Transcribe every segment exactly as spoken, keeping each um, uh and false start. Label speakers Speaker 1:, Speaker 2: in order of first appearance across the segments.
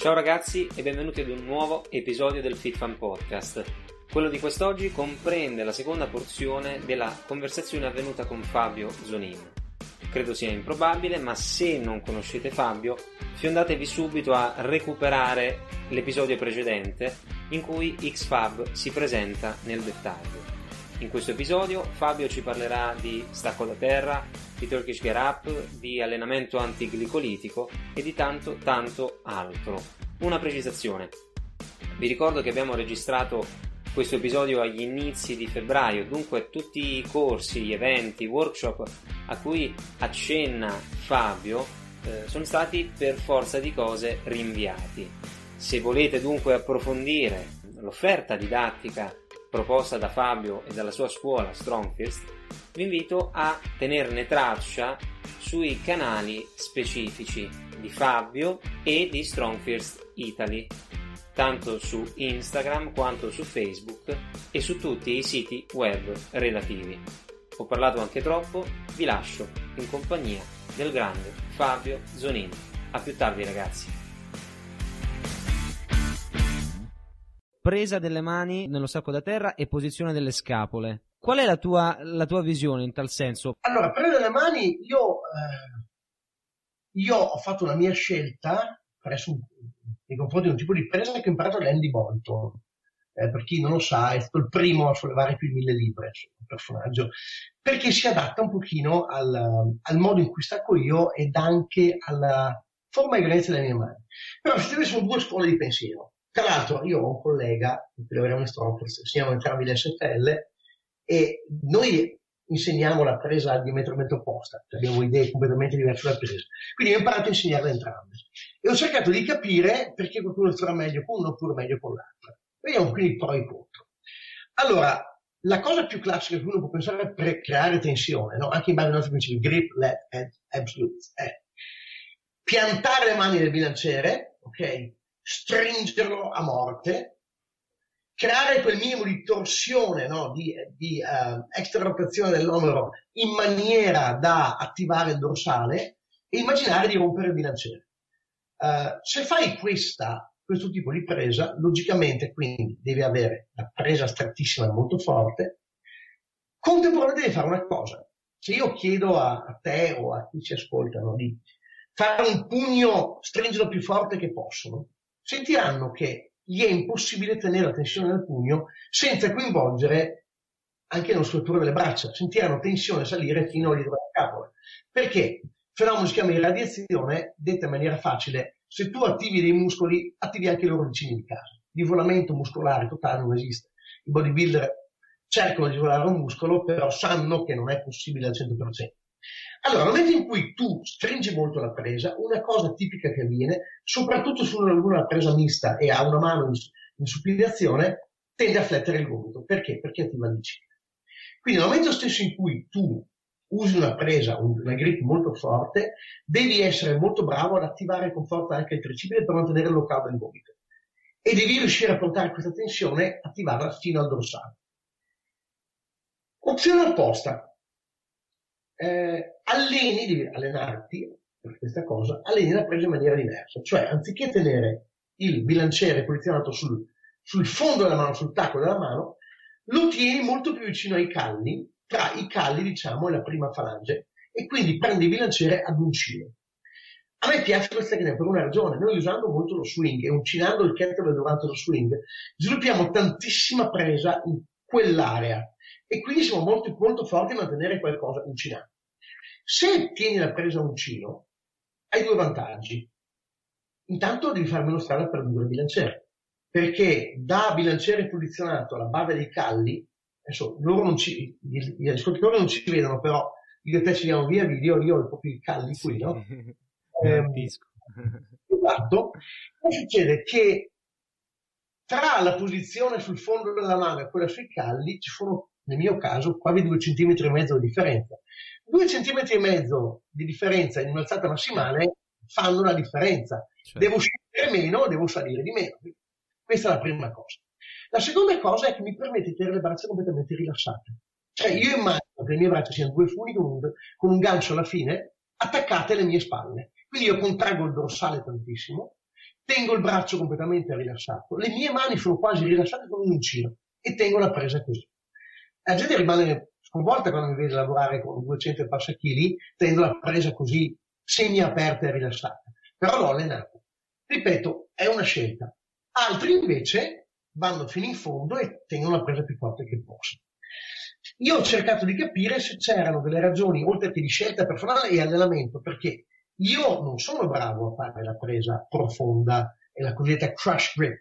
Speaker 1: Ciao ragazzi e benvenuti ad un nuovo episodio del FitFam Podcast. Quello di quest'oggi comprende la seconda porzione della conversazione avvenuta con Fabio Zonin. Credo sia improbabile, ma se non conoscete Fabio, fiondatevi subito a recuperare l'episodio precedente in cui X-Fab si presenta nel dettaglio. In questo episodio Fabio ci parlerà di stacco da terra, di Turkish Get Up, di allenamento antiglicolitico e di tanto tanto altro. Una precisazione: vi ricordo che abbiamo registrato questo episodio agli inizi di febbraio, dunque tutti i corsi, gli eventi, i workshop a cui accenna Fabio eh, sono stati per forza di cose rinviati. Se volete dunque approfondire l'offerta didattica proposta da Fabio e dalla sua scuola Strongfirst, vi invito a tenerne traccia sui canali specifici di Fabio e di Strongfirst Italy, tanto su Instagram quanto su Facebook e su tutti i siti web relativi. Ho parlato anche troppo, vi lascio in compagnia del grande Fabio Zonin. A più tardi ragazzi. Presa delle mani nello sacco da terra e posizione delle scapole. Qual è la tua, la tua visione in tal senso?
Speaker 2: Allora, presa delle mani, io, eh, io ho fatto una mia scelta presso, nei confronti di un tipo di presa che ho imparato da Andy Boynton. Eh, per chi non lo sa, è stato il primo a sollevare più di mille libbre, insomma, un personaggio, perché si adatta un pochino al, al modo in cui stacco io ed anche alla forma e grandezza delle mie mani. Però ci sono due scuole di pensiero. Tra l'altro io ho un collega, che lavoriamo in Strongfirst, insegniamo entrambi l'S F L e noi insegniamo la presa a diametralmente opposta, cioè abbiamo idee completamente diverse dalla presa. Quindi ho imparato a insegnarle entrambe e ho cercato di capire perché qualcuno starà meglio con uno oppure meglio con l'altra. Vediamo quindi i pro e i contro. Allora, la cosa più classica che uno può pensare per creare tensione, no? Anche in base ai nostri principi, grip, let, and absolute, è piantare le mani nel bilanciere, ok? Stringerlo a morte, creare quel minimo di torsione, no? di, di uh, extrarotazione dell'omero in maniera da attivare il dorsale e immaginare di rompere il bilanciere. Uh, se fai questa, questo tipo di presa, logicamente quindi devi avere la presa strettissima e molto forte, contemporaneamente devi fare una cosa. Se io chiedo a, a te o a chi ci ascoltano di fare un pugno, stringerlo più forte che possono, sentiranno che gli è impossibile tenere la tensione del pugno senza coinvolgere anche la struttura delle braccia. Sentiranno tensione salire fino alle scapole. Perché? Il fenomeno si chiama irradiazione, detta in maniera facile: se tu attivi dei muscoli, attivi anche i loro vicini di casa. L'isolamento muscolare totale non esiste. I bodybuilder cercano di isolare un muscolo, però sanno che non è possibile al cento per cento. Allora, nel momento in cui tu stringi molto la presa, una cosa tipica che avviene, soprattutto su una, una presa mista e ha una mano in, in supinazione, tende a flettere il gomito. Perché? Perché attiva il bicipite. Quindi nel momento stesso in cui tu usi una presa, una grip molto forte, devi essere molto bravo ad attivare con forza anche il tricipite per mantenere il locale del gomito. E devi riuscire a portare questa tensione, attivarla fino al dorsale. Opzione opposta. Eh, alleni, devi allenarti per questa cosa, alleni la presa in maniera diversa, cioè anziché tenere il bilanciere posizionato sul, sul fondo della mano, sul tacco della mano, lo tieni molto più vicino ai calli, tra i calli diciamo e la prima falange, e quindi prendi il bilanciere ad uncino. A me piace questa tecnica per una ragione: noi usando molto lo swing e uncinando il kettlebell durante lo swing sviluppiamo tantissima presa in quell'area e quindi siamo molto, molto forti a mantenere qualcosa uncinato. Se tieni la presa uncino, hai due vantaggi. Intanto devi fare meno strada per ridurre il bilanciere, perché da bilanciere posizionato alla base dei calli, adesso loro non ci, gli, gli ascoltatori non ci vedono, però io e te ci diamo via video, io ho proprio i calli qui, no? Eh, esatto. Poi succede che tra la posizione sul fondo della mano e quella sui calli ci sono, nel mio caso, quasi due centimetri e mezzo di differenza. Due centimetri e mezzo di differenza in un'alzata massimale fanno la differenza. Certo. Devo scendere meno, devo salire di meno. Questa è la prima cosa. La seconda cosa è che mi permette di tenere le braccia completamente rilassate. Cioè io immagino che le mie braccia siano due funi con un, con un gancio alla fine attaccate alle mie spalle. Quindi io contraggo il dorsale tantissimo tengo il braccio completamente rilassato, le mie mani sono quasi rilassate come un uncino e tengo la presa così. La gente rimane sconvolta quando mi vede lavorare con duecento e passa chili, tenendo la presa così semi-aperta e rilassata. Però l'ho allenata. Ripeto, è una scelta. Altri invece vanno fino in fondo e tengono la presa più forte che possono. Io ho cercato di capire se c'erano delle ragioni, oltre che di scelta personale e allenamento, perché io non sono bravo a fare la presa profonda e la cosiddetta crush grip,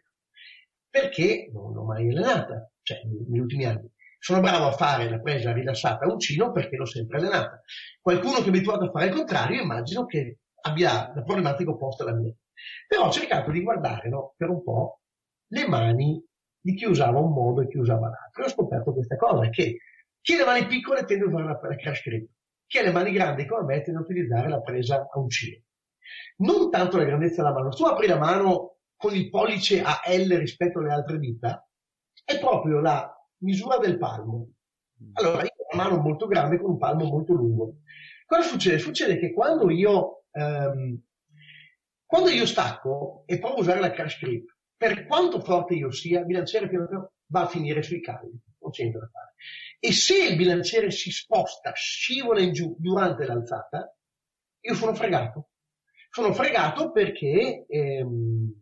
Speaker 2: perché non l'ho mai allenata, cioè negli ultimi anni. Sono bravo a fare la presa rilassata a uncino perché l'ho sempre allenata. Qualcuno che è abituato a fare il contrario, immagino che abbia la problematica opposta alla mia. Però ho cercato di guardare, no, per un po' le mani di chi usava un modo e chi usava l'altro. E ho scoperto questa cosa, che chi ha le mani piccole tende a usare la, la crush grip, chi ha le mani grandi come me tende a utilizzare la presa a uncino. Non tanto la grandezza della mano. Se tu apri la mano con il pollice a L rispetto alle altre dita, è proprio la misura del palmo. Allora, io ho una mano molto grande con un palmo molto lungo. Cosa succede? Succede che quando io, ehm, quando io stacco e provo a usare la crush grip, per quanto forte io sia, il bilanciere piano piano va a finire sui calli, non c'è niente da fare. E se il bilanciere si sposta, scivola in giù durante l'alzata, io sono fregato. Sono fregato perché, ehm,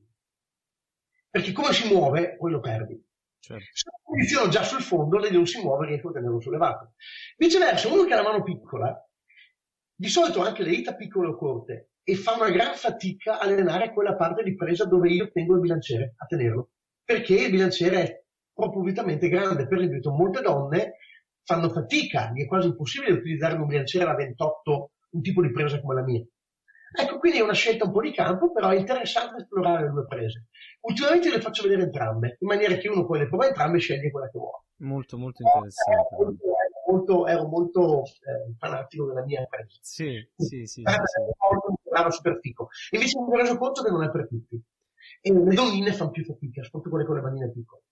Speaker 2: perché come si muove, poi lo perdi.
Speaker 3: Certo.
Speaker 2: Se lo posiziono già sul fondo, lei non si muove, riesco a tenerlo sollevato. Viceversa, uno che ha la mano piccola, di solito anche le dita piccole o corte, e fa una gran fatica a allenare quella parte di presa dove io tengo il bilanciere, a tenerlo. Perché il bilanciere è propositamente grande. Per esempio, molte donne fanno fatica, gli è quasi impossibile utilizzare un bilanciere da ventotto, un tipo di presa come la mia. Ecco, quindi è una scelta un po' di campo, però è interessante esplorare le due prese. Ultimamente le faccio vedere entrambe, in maniera che uno poi le prova entrambe e sceglie quella che vuole.
Speaker 3: Molto, molto interessante.
Speaker 2: Ero molto, ero molto, ero molto eh, fanatico della mia presa.
Speaker 3: Sì, sì, sì.
Speaker 2: Era
Speaker 3: sì,
Speaker 2: super fico. Invece mi sono reso conto che non è per tutti. E le donnine fanno più fatica, soprattutto quelle con le manine piccole.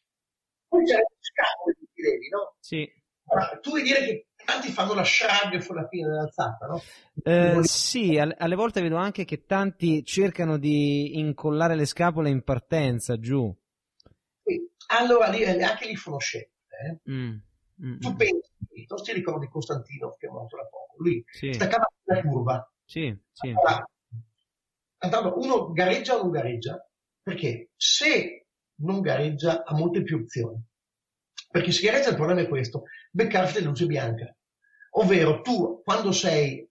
Speaker 2: Poi c'è il scapolo di piedi, no?
Speaker 3: sì.
Speaker 2: Allora, tu vuoi dire che tanti fanno la shrug sulla fine dell'alzata, no?
Speaker 3: Eh, sì, alle, alle volte vedo anche che tanti cercano di incollare le scapole in partenza giù.
Speaker 2: Sì. Allora lì, anche lì sono scelte. Eh?
Speaker 3: Mm, mm,
Speaker 2: tu
Speaker 3: mm.
Speaker 2: pensi, non ti ricordi Costantino che è morto da poco? Lui
Speaker 3: Sì.
Speaker 2: staccava la curva.
Speaker 3: Sì, sì.
Speaker 2: Allora, andando, uno gareggia o non gareggia? Perché se non gareggia ha molte più opzioni. Perché se gareggia il problema è questo, beccarsi della luce bianca. Ovvero tu, quando sei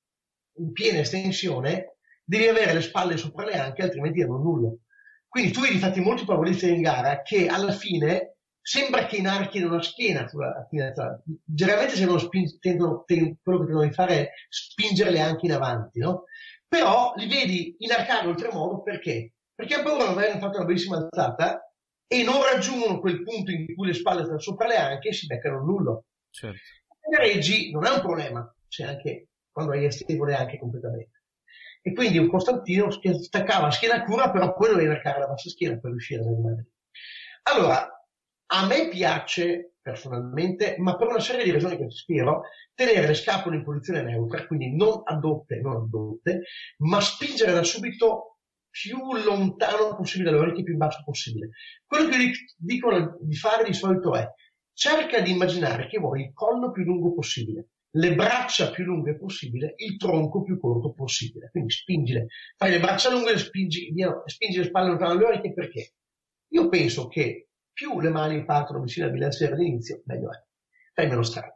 Speaker 2: in piena estensione, devi avere le spalle sopra le anche, altrimenti non nullo. Quindi tu vedi infatti molti favoristi in gara che alla fine sembra che inarchino una schiena sulla finestra. Generalmente se non sping- tendono, ten- quello che tendono di fare è spingerle anche in avanti, no? Però li vedi inarcare oltremodo perché? Perché hanno paura di non aver fatto una bellissima alzata e non raggiungono quel punto in cui le spalle stanno sopra le anche e si beccano nullo.
Speaker 3: Certo.
Speaker 2: Se gareggi non è un problema, c'è anche quando hai stevole anche completamente. E quindi un Costantino staccava la schiena curva, però poi doveva inarcare la bassa schiena per riuscire a rimanere. Allora, a me piace personalmente, ma per una serie di ragioni che ti spiego, tenere le scapole in posizione neutra, quindi non addotte, non addotte, ma spingere da subito più lontano possibile dalle orecchie, più in basso possibile. Quello che io dico di fare di solito è: cerca di immaginare che vuoi il collo più lungo possibile, le braccia più lunghe possibile, il tronco più corto possibile. Quindi spingile, fai le braccia lunghe e spingi, spingi le spalle lontano dalle orecchie. Perché? Io penso che più le mani partono vicino al bilanciere all'inizio, meglio è. Fai meno strano.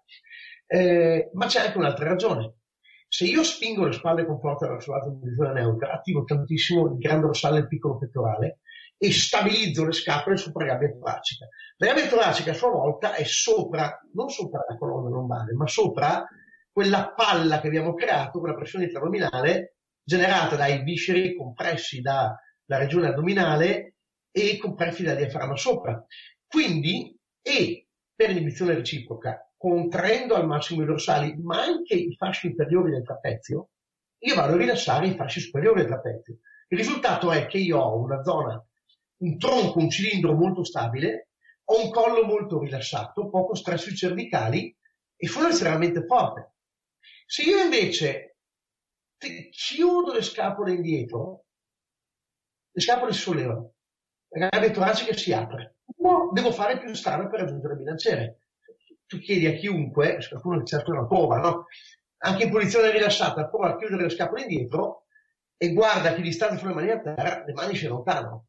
Speaker 2: Eh, ma c'è anche un'altra ragione. Se io spingo le spalle con forza verso l'alto in misura neutra, attivo tantissimo il grande dorsale e il piccolo pettorale e stabilizzo le scapole sopra la gabbia toracica. La gabbia toracica a sua volta è sopra, non sopra la colonna lombare, ma sopra quella palla che abbiamo creato con la pressione intraaddominale generata dai visceri compressi dalla regione addominale e compressi dal diaframma sopra. Quindi, e per inibizione reciproca, contraendo al massimo i dorsali, ma anche i fasci inferiori del trapezio, io vado a rilassare i fasci superiori del trapezio. Il risultato è che io ho una zona, un tronco, un cilindro molto stabile, ho un collo molto rilassato, poco stress sui cervicali e sono estremamente forte. Se io invece chiudo le scapole indietro, le scapole si sollevano, la gabbia toracica si apre, no, devo fare più strada per raggiungere il bilanciere. Tu chiedi a chiunque, se qualcuno che cerca una prova, no? Anche in posizione rilassata, prova a chiudere le scapole indietro e guarda che distanza fra le mani a terra, le mani si allontanano.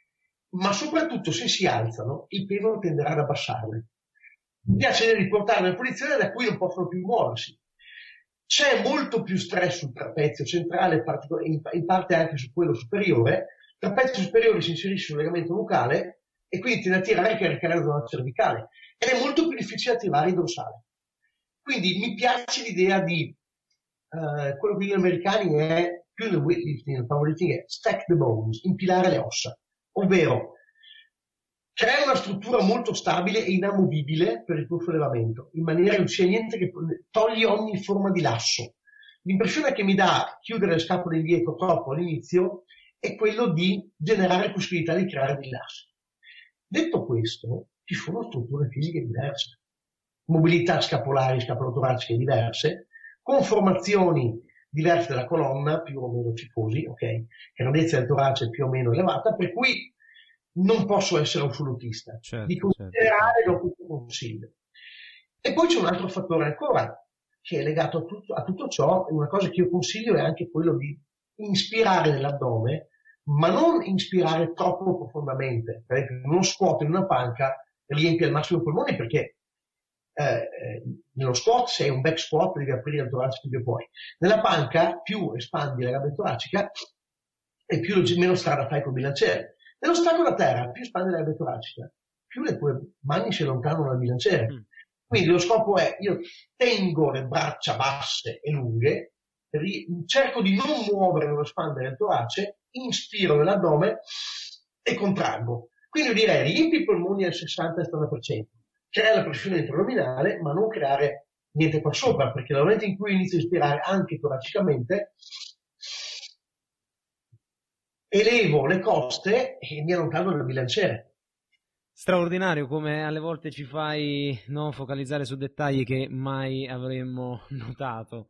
Speaker 2: Ma soprattutto se si alzano, il peso tenderà ad abbassarle. Mi piace riportarle in posizione da cui non possono più muoversi. C'è molto più stress sul trapezio centrale, in parte anche su quello superiore. Il trapezio superiore si inserisce sul legamento nucale e quindi tende a tirare e caricare la zona cervicale. Ed è molto più difficile attivare il dorsale. Quindi mi piace l'idea di uh, quello che gli americani è più nel weightlifting, nel powerlifting è stack the bones, impilare le ossa, ovvero creare una struttura molto stabile e inamovibile per il tuo sollevamento, in maniera che non sia niente che toglie ogni forma di lasso. L'impressione che mi dà chiudere le scapole indietro troppo all'inizio è quello di generare possibilità di creare dei lassi. Detto questo, ci sono strutture fisiche diverse, mobilità scapolari, scapolotoraciche diverse, conformazioni diverse della colonna, più o meno cifosi, ok? Grandezza del torace più o meno elevata, per cui non posso essere assolutista.
Speaker 3: Certo,
Speaker 2: di considerare
Speaker 3: certo.
Speaker 2: lo che consiglio. E poi c'è un altro fattore ancora, che è legato a tutto, a tutto ciò, e una cosa che io consiglio è anche quello di inspirare nell'addome, ma non inspirare troppo profondamente. Per esempio, uno squat in una panca riempie al massimo i polmoni perché eh, nello squat, se è un back squat, devi aprire il torace più che puoi. Nella panca, più espandi la gabbia toracica e più meno strada fai col bilanciere. Nello stacco da terra, più espandi la gabbia toracica, più le tue mani si allontanano dal bilanciere. Mm. Quindi lo scopo è, io tengo le braccia basse e lunghe, cerco di non muovere o espandere il torace, inspiro nell'addome e contraggo. Quindi io direi riempi i polmoni al sessanta settanta per cento, crea la pressione intraluminale, ma non creare niente qua sopra, perché nel momento in cui inizio a ispirare anche toracicamente, elevo le coste e mi allontano dal bilanciere.
Speaker 3: Straordinario come alle volte ci fai no, focalizzare su dettagli che mai avremmo notato.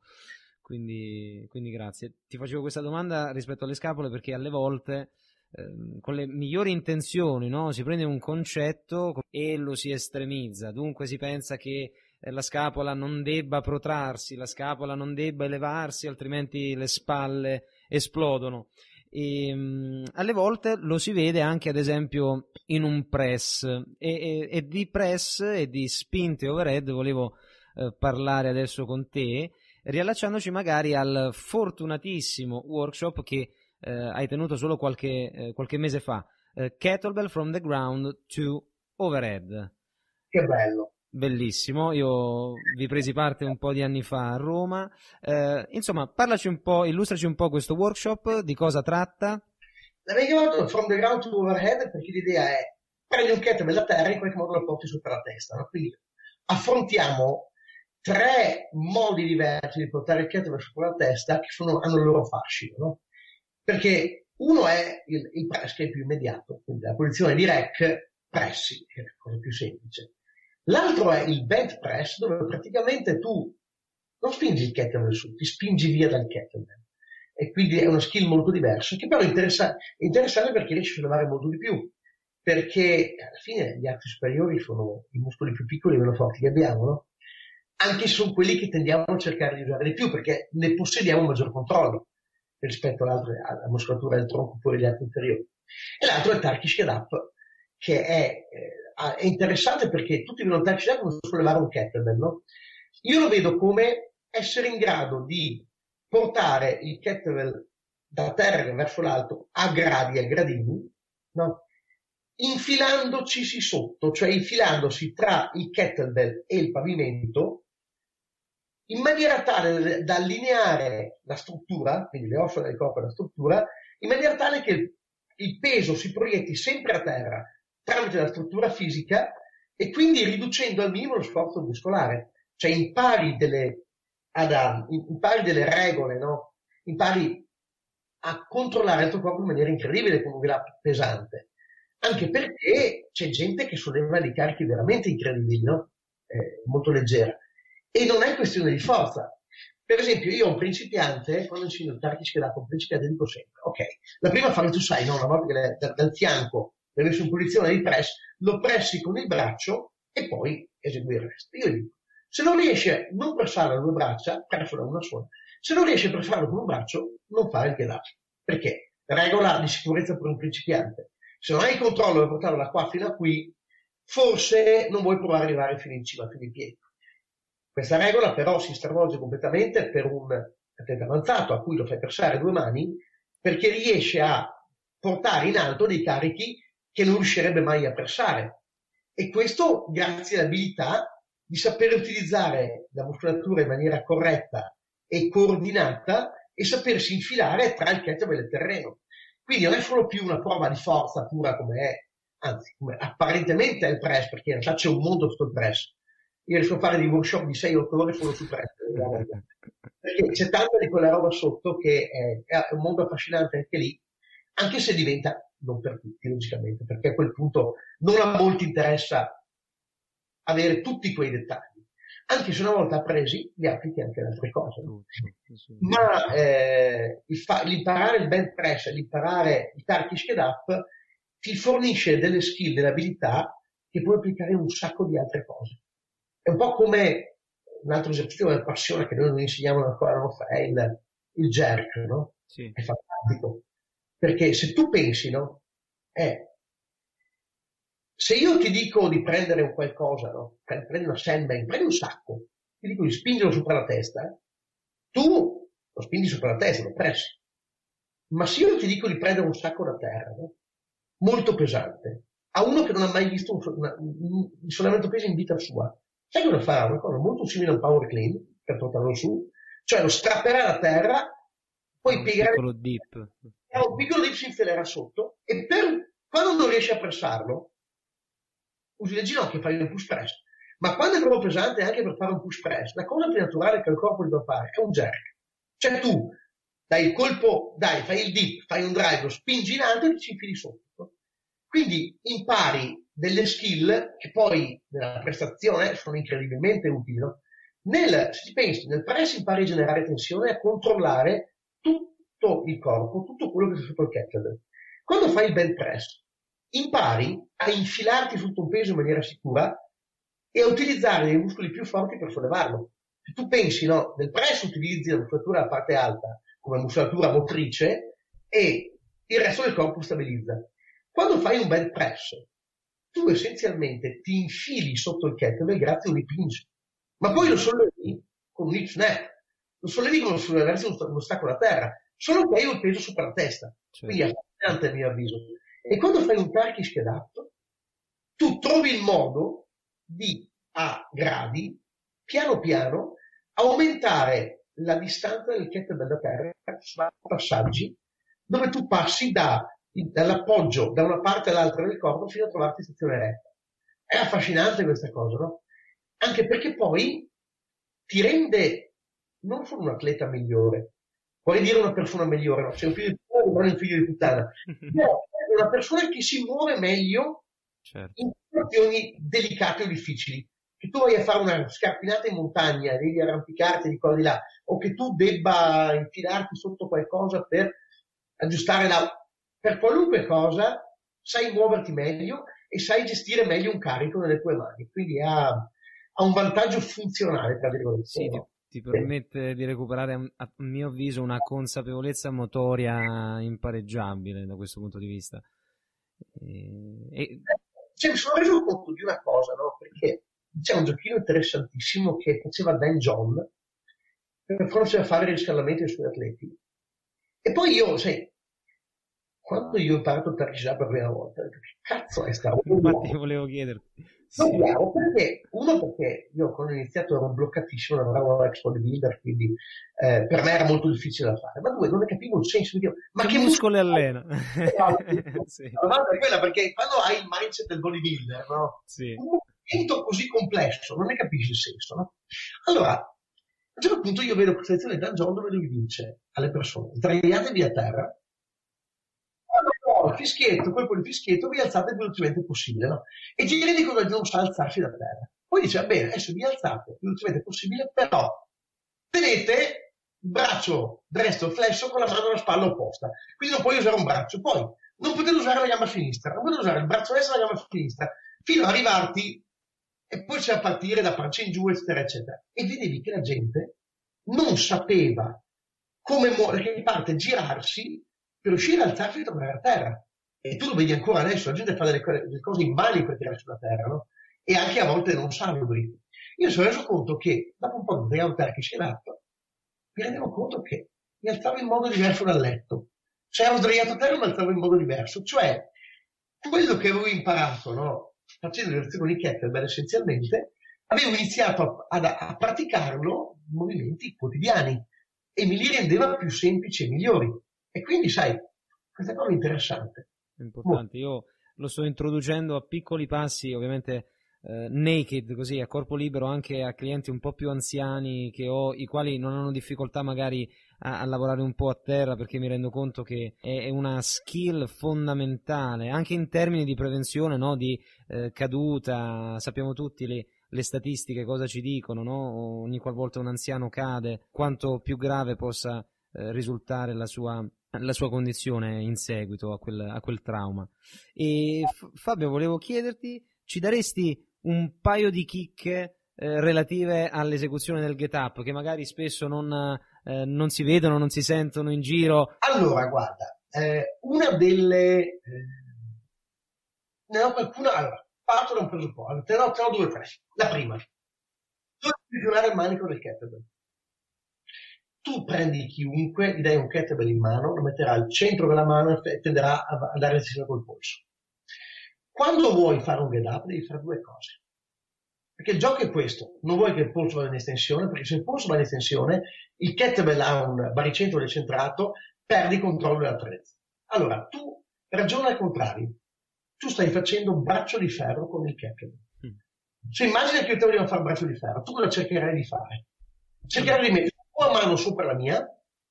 Speaker 3: Quindi, quindi grazie. Ti facevo questa domanda rispetto alle scapole perché alle volte eh, con le migliori intenzioni no, si prende un concetto e lo si estremizza. Dunque si pensa che eh, la scapola non debba protrarsi, la scapola non debba elevarsi, altrimenti le spalle esplodono. E, um, alle volte lo si vede anche ad esempio in un press e, e, e di press e di spinte overhead volevo eh, parlare adesso con te, riallacciandoci magari al fortunatissimo workshop che eh, hai tenuto solo qualche, eh, qualche mese fa, eh, Kettlebell from the Ground to Overhead.
Speaker 2: Che bello!
Speaker 3: Bellissimo, io vi presi parte un po' di anni fa a Roma. Eh, insomma, parlaci un po', illustraci un po' questo workshop, di cosa tratta?
Speaker 2: L'avevo chiamato From the Ground to Overhead perché l'idea è prendi un kettlebell da terra e in qualche modo lo porti sopra la testa, no? Quindi affrontiamo tre modi diversi di portare il kettlebell sopra la testa che sono, hanno il loro fascino, no? Perché uno è il, il press che è più immediato, quindi la posizione di rack, pressi, che è la cosa più semplice. L'altro è il bent press, dove praticamente tu non spingi il kettlebell su, ti spingi via dal kettlebell. E quindi è una skill molto diversa, che però è interessa- è interessante perché riesci a sollevare molto di più. Perché alla fine gli arti superiori sono i muscoli più piccoli e meno forti che abbiamo, no? Anche se sono quelli che tendiamo a cercare di usare di più, perché ne possediamo un maggior controllo rispetto alla muscolatura del tronco oppure gli arti inferiori. E l'altro è il Turkish Get Up, che è... Eh, è interessante perché tutti vedono il Turkish Get Up come sollevare un kettlebell, no? Io lo vedo come essere in grado di portare il kettlebell da terra verso l'alto a gradi, a gradini, no? Infilandoci sotto, cioè infilandosi tra il kettlebell e il pavimento, in maniera tale da allineare la struttura, quindi le ossa del corpo e la struttura, in maniera tale che il, il peso si proietti sempre a terra tramite la struttura fisica e quindi riducendo al minimo lo sforzo muscolare. Cioè impari delle, ad, impari delle regole, no? Impari a controllare il tuo corpo in maniera incredibile con un grip pesante. Anche perché c'è gente che solleva dei carichi veramente incredibili, no? Eh, molto leggera. E non è questione di forza, Per esempio, io ho un principiante, quando insegno il Turkish Get Up, un principiante dico sempre, ok, la prima fase tu sai, no, una volta che le, da, dal fianco l'hai messo in posizione di press, lo pressi con il braccio e poi esegui il resto. Io dico, se non riesci a non pressarlo a due braccia, pressalo a una sola. Se non riesci a pressarlo con un braccio, non fare il Get Up. Perché? Regola di sicurezza per un principiante. Se non hai il controllo per portarlo da qua fino a qui, forse non vuoi provare ad arrivare fino in cima, fino in piedi. Questa regola però si stravolge completamente per un atleta avanzato a cui lo fai pressare due mani, perché riesce a portare in alto dei carichi che non riuscirebbe mai a pressare. E questo grazie all'abilità di sapere utilizzare la muscolatura in maniera corretta e coordinata e sapersi infilare tra il kettlebell e il terreno. Quindi non è solo più una prova di forza pura come è, anzi, come apparentemente è il press, perché in realtà c'è un mondo sotto il press. Io riesco a fare dei workshop di sei otto ore solo su press, perché c'è tanta di quella roba sotto che è, è un mondo affascinante anche lì, anche se diventa non per tutti, logicamente, perché a quel punto non a molti interessa avere tutti quei dettagli, anche se una volta appresi li applichi anche ad altre cose. Ma eh, il fa- l'imparare il bench press, l'imparare il Turkish Get Up ti fornisce delle skill, delle abilità che puoi applicare in un sacco di altre cose. È un po' come un altro esercizio della passione che noi non insegniamo ancora, non fa, è il, il jerk, no?
Speaker 3: Sì.
Speaker 2: È fantastico. Perché se tu pensi, no? Eh, se io ti dico di prendere un qualcosa, no? Prendi una sandbag, prendi un sacco, ti dico di spingerlo sopra la testa, tu lo spingi sopra la testa, lo pressi. Ma se io ti dico di prendere un sacco da terra, no? Molto pesante, a uno che non ha mai visto un, una, un, un sollevamento pesi in vita sua, sai cosa farà? Una cosa molto simile a un power clean, per portarlo su, cioè lo strapperà da terra, poi
Speaker 3: un
Speaker 2: piegherà
Speaker 3: piccolo dip.
Speaker 2: un piccolo dip, si infilerà sotto, e per, quando non riesci a pressarlo, usi le ginocchia e fai un push press. Ma quando è proprio pesante, anche per fare un push press, la cosa più naturale che il corpo deve fare è un jerk. Cioè tu dai il colpo, dai, fai il dip, fai un drive, lo spingi in alto e ci infili sotto. Quindi impari delle skill che poi nella prestazione sono incredibilmente utili. No? Nel, se ci pensi, nel press impari a generare tensione e a controllare tutto il corpo, tutto quello che c'è sotto il kettlebell. Quando fai il bench press, impari a infilarti sotto un peso in maniera sicura e a utilizzare dei muscoli più forti per sollevarlo. Se tu pensi, no, nel press utilizzi la muscolatura alla parte alta come muscolatura motrice e il resto del corpo stabilizza. Quando fai un bench press, tu essenzialmente ti infili sotto il kettlebell grazie a un hip hinge, ma poi lo sollevi con un hip snap, lo sollevi come se avessi uno stacco da terra, solo che hai il peso sopra la testa. Certo. Quindi è affascinante a mio avviso. E quando fai un Turkish Get Up, tu trovi il modo di, a gradi, piano piano, aumentare la distanza del kettlebell da terra, passaggi, dove tu passi da, dall'appoggio da una parte all'altra del corpo fino a trovarti in stazione retta. È affascinante questa cosa, no? Anche perché poi ti rende non solo un atleta migliore, puoi dire una persona migliore, no? Sei un figlio di puttana, non è un figlio di puttana, no, è una persona che si muove meglio, certo, in situazioni delicate o difficili. Che tu vai a fare una scarpinata in montagna, devi arrampicarti di qua di là, o che tu debba infilarti sotto qualcosa per aggiustare la... Per qualunque cosa sai muoverti meglio e sai gestire meglio un carico nelle tue mani. Quindi ha, ha un vantaggio funzionale, tra virgolette.
Speaker 3: Sì, ti, ti permette di recuperare, a mio avviso, una consapevolezza motoria impareggiabile da questo punto di vista. E... e...
Speaker 2: Cioè, mi sono reso conto di una cosa, no? Perché c'è un giochino interessantissimo che faceva Dan John per forse a fare il riscaldamento dei suoi atleti. E poi io, sai, quando io ho imparato il Turkish Get Up per la prima volta, che cazzo è sta roba?
Speaker 3: Infatti volevo chiederti.
Speaker 2: Sì. Chiaro, perché, uno perché io quando ho iniziato ero bloccatissimo, lavoravo ex bodybuilder, quindi eh, per me era molto difficile da fare, ma due, non ne capivo il senso, dico, ma che,
Speaker 3: che muscoli allena?
Speaker 2: Sì. La è quella, perché quando hai il mindset del bodybuilder, no?
Speaker 3: Sì.
Speaker 2: Un movimento così complesso, non ne capisci il senso, no? Allora, a un certo punto io vedo questa lezione di Dan John dove lui dice alle persone, sdraiatevi a terra, il fischietto, poi con il fischietto vi alzate il più velocemente possibile, no? E Giri dicono che non sa alzarsi da terra. Poi dice, va bene, adesso vi alzate il più velocemente possibile, però tenete il braccio destro flesso con la mano alla spalla opposta, quindi non puoi usare un braccio, poi non potete usare la gamba sinistra, non potete usare il braccio destro e la gamba sinistra, fino ad arrivarti e poi c'è a partire da pancia in giù, eccetera, eccetera. E vedevi che la gente non sapeva come muovere, che parte girarsi per riuscire a alzarsi e tornare a terra. E tu lo vedi ancora adesso, la gente fa delle, delle cose immani per tirare sulla terra, no? E anche a volte non salubri. Io mi sono reso conto che dopo un po' di andato a terra che si è dato, mi rendevo conto che mi alzavo in modo diverso dal letto. Se ero sdraiato a terra mi alzavo in modo diverso. Cioè, quello che avevo imparato, no? Facendo le lezioni di kettlebell essenzialmente, avevo iniziato a, a, a praticarlo in movimenti quotidiani e mi li rendeva più semplici e migliori. E quindi, sai, questa cosa è interessante.
Speaker 3: Importante. Io lo sto introducendo a piccoli passi, ovviamente eh, naked, così a corpo libero, anche a clienti un po' più anziani che ho, i quali non hanno difficoltà magari a, a lavorare un po' a terra, perché mi rendo conto che è, è una skill fondamentale anche in termini di prevenzione, no? Di eh, caduta. Sappiamo tutti le, le statistiche cosa ci dicono, no? Ogni qualvolta un anziano cade, quanto più grave possa eh, risultare la sua la sua condizione in seguito a quel, a quel trauma. E F- Fabio, volevo chiederti, ci daresti un paio di chicche eh, relative all'esecuzione del get up, che magari spesso non, eh, non si vedono, non si sentono in giro?
Speaker 2: Allora, guarda, eh, una delle... Eh, ne ho qualcuna... Allora, parto da un presupposto, te ne ho, te ne ho due o tre. La prima, dove funzionare il manico del kettlebell. Tu prendi chiunque, gli dai un kettlebell in mano, lo metterà al centro della mano e tenderà a dare l'estensione col polso. Quando vuoi fare un get up devi fare due cose. Perché il gioco è questo, non vuoi che il polso vada in estensione, perché se il polso va in estensione, il kettlebell ha un baricentro decentrato, perdi controllo dell'attrezzo. Allora, tu ragiona al contrario. Tu stai facendo un braccio di ferro con il kettlebell. Mm. Se immagina che io te voglio fare un braccio di ferro, tu cosa cercherai di fare? Cercherai di mettere la tua mano sopra la mia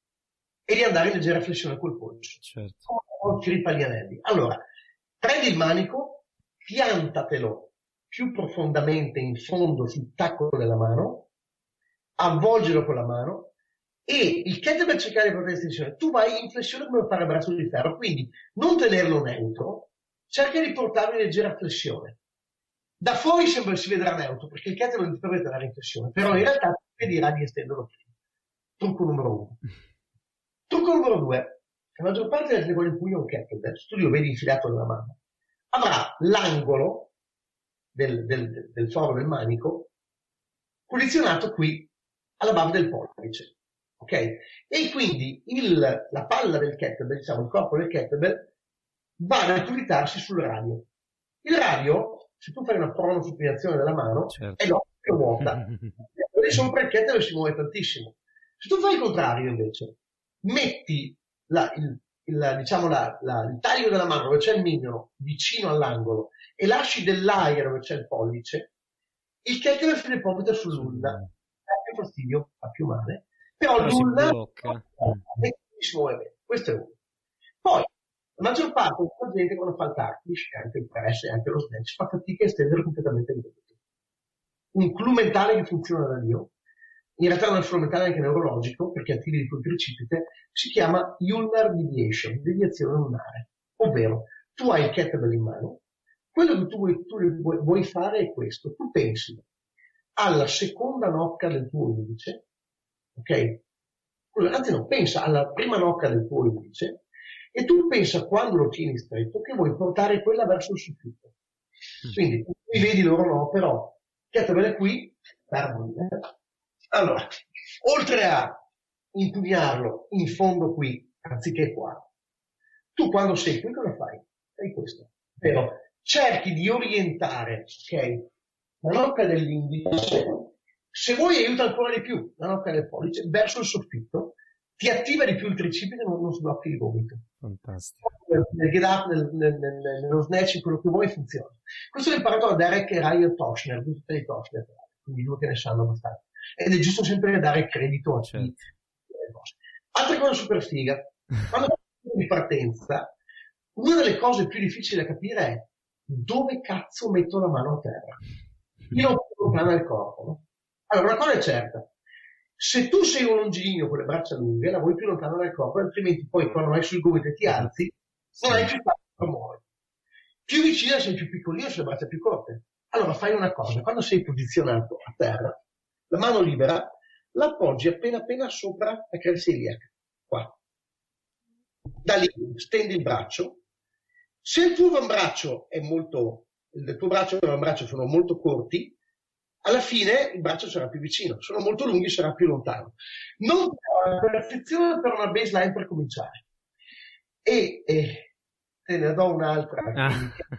Speaker 2: e di andare in leggera flessione col polso.
Speaker 3: Certo.
Speaker 2: Come trippa gli anelli. Allora, prendi il manico, piantatelo più profondamente in fondo sul tacco della mano, avvolgilo con la mano e il kettlebell cercare di portare estensione. Tu vai in flessione come fare il braccio di ferro, quindi non tenerlo neutro, cerca di portarlo in leggera flessione. Da fuori sembra si vedrà neutro, perché il kettlebell non ti permette di andare in flessione, però in realtà ti dirà di estenderlo prima. Trucco numero uno. Trucco numero due. La maggior parte delle regole in cui un kettlebell, se tu lo vedi infilato nella mano, avrà l'angolo del, del, del foro del manico posizionato qui alla base del pollice. Ok? E quindi il, la palla del kettlebell, diciamo il corpo del kettlebell, va ad accuritarsi sul radio. Il radio, se tu fai una pronosupinazione della mano, certo, è l'occhio vuota. E sopra il kettlebell si muove tantissimo. Se tu fai il contrario invece, metti la, il, il, diciamo la, la, il taglio della mano dove c'è il mignolo vicino all'angolo e lasci dell'aria dove c'è il pollice, il kettlebell si deposita sull'ulla. Dà più fastidio, fa più male, però, però l'ulla e si muove bene. Questo è uno. Poi, la maggior parte della gente quando fa il tarkish, e anche il press e anche lo snatch, fa fatica a estendere completamente il dito. Un clou mentale che funziona da Dio, in realtà non è solo mentale, anche neurologico, perché attivi di più il tricipite, si chiama ulnar deviation, deviazione lunare. Ovvero, tu hai il kettlebell in mano, quello che tu vuoi, tu vuoi fare è questo, tu pensi alla seconda nocca del tuo indice, ok? Anzi no, pensa alla prima nocca del tuo indice, e tu pensa quando lo tieni stretto che vuoi portare quella verso il soffitto. Quindi, qui vedi loro no, però, kettlebell è qui, allora, oltre a impugnarlo in fondo qui, anziché qua, tu quando sei qui cosa fai? Fai questo. Però cerchi di orientare, ok, la nocca dell'indice, se vuoi aiuta ancora di più la nocca del pollice, verso il soffitto, ti attiva di più il tricipite e non, non sblocchi il gomito.
Speaker 3: Fantastico.
Speaker 2: Nel get up, nel, nel, nel, nello snatch, quello che vuoi funziona. Questo l'ho imparato da Derek e Ryan Toshner, tutti i Toshner, quindi due che ne sanno abbastanza. Ed è giusto sempre dare credito a chi. Certo. Altra cosa super figa, quando parlo di partenza, una delle cose più difficili da capire è dove cazzo metto la mano a terra. Io non posso lontano dal corpo, no? Allora, una cosa è certa, Se tu sei un longilineo con le braccia lunghe, lavori più lontano dal corpo, altrimenti poi quando vai sul gomito e ti alzi, non hai più spazio per muovere. Più vicino sei più piccolino, sulle braccia più corte. Allora fai una cosa, quando sei posizionato a terra, la mano libera la appoggi appena appena sopra la cresta iliaca, qua. Da lì stendi il braccio. Se il tuo avambraccio è molto, il tuo braccio e l'avambraccio sono molto corti, alla fine il braccio sarà più vicino, sono molto lunghi, sarà più lontano. Non per la perfezione, per una baseline per cominciare. E, e te ne do un'altra. Ah.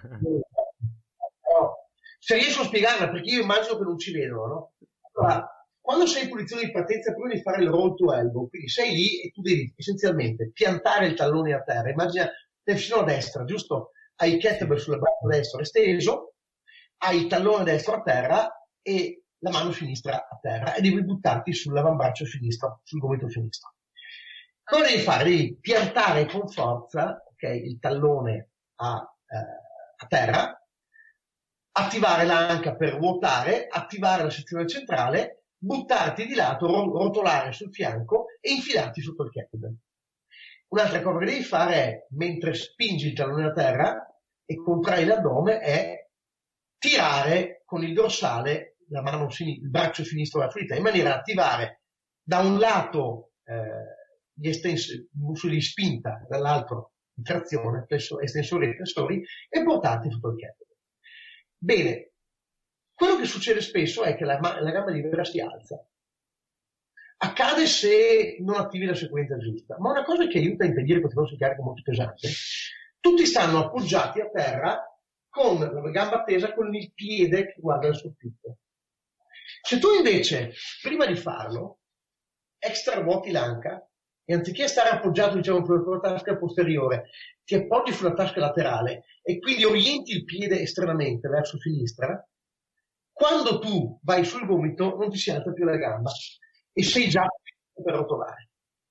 Speaker 2: Se riesco a spiegarla, perché io immagino che non ci vedono, no? Allora, quando sei in posizione di partenza, prima di fare il roll to elbow, quindi sei lì e tu devi essenzialmente piantare il tallone a terra. Immagina te vicino a destra, giusto? Hai il kettlebell sul braccio destro esteso, hai il tallone destro a terra e la mano sinistra a terra e devi buttarti sull'avambraccio sinistro, sul gomito sinistro. Cosa devi fare? Devi piantare con forza, okay, il tallone a, eh, a terra, attivare l'anca per ruotare, attivare la sezione centrale, buttarti di lato, rotolare sul fianco e infilarti sotto il kettlebell. Un'altra cosa che devi fare è, mentre spingi il tallone a terra e contrai l'addome, è tirare con il dorsale la mano sin- il braccio sinistro verso di te, in maniera da attivare da un lato eh, gli estens- muscoli di spinta, dall'altro di trazione, estensori e flessori, e portarti sotto il kettlebell. Bene, quello che succede spesso è che la, la gamba libera si alza. Accade se non attivi la sequenza giusta, ma una cosa che aiuta a impedire queste cose cariche molto pesanti, tutti stanno appoggiati a terra con la gamba tesa, con il piede che guarda il soffitto. Se tu invece, prima di farlo, extravuoti l'anca e anziché stare appoggiato, diciamo, sulla tua tasca posteriore, ti appoggi sulla tasca laterale e quindi orienti il piede esternamente verso sinistra, quando tu vai sul gomito non ti si alza più la gamba e sei già per rotolare.